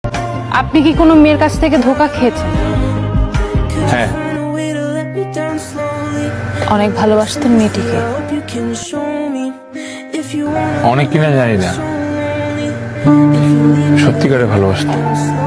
আপনি কি কোনো মেয়ের কাছ থেকে ধোঁকা খেয়েছেন? হ্যাঁ। অনেক ভালোবাসতেন মেয়েটিকে? অনেক কিনা জানি না, সত্যিকারে ভালোবাসতাম।